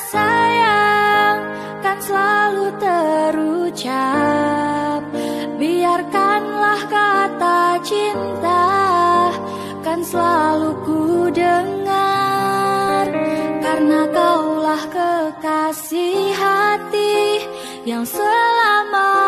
sayang kan selalu terucap. Biarkanlah kata cinta kan selalu ku dengar. Karena kaulah kekasih hati yang selama